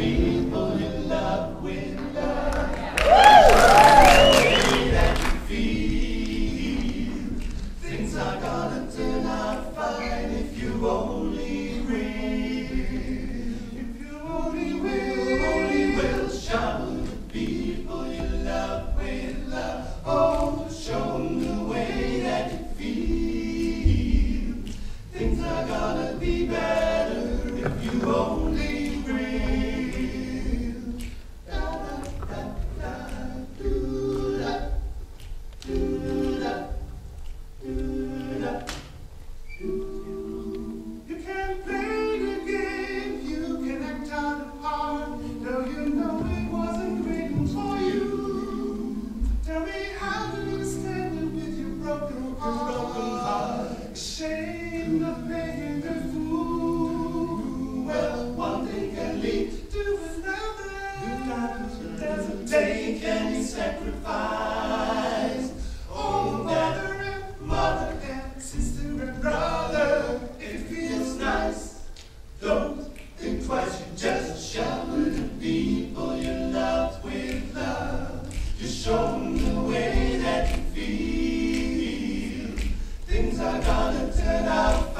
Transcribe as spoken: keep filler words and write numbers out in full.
people you love with love. The way that you feel, things are gonna turn out fine if you only will. If you only will, only will shower the people you love with love. Oh, show them the way that you feel. Things are gonna be better if you only will. Da da da da, do da, do da, do da, do. You can play the game, you can act out a part, though you know it wasn't written for you. Tell me how you stand it with your broken heart. Broken heart. Ashamed of playing the fool. Well, one thing can lead to another. Doesn't take any sacrifice. Oh, mother and mother and sister and brother, it feels nice. Don't think twice, you just shower the people you love with love. Just show them the way that you feel. Things are gonna turn out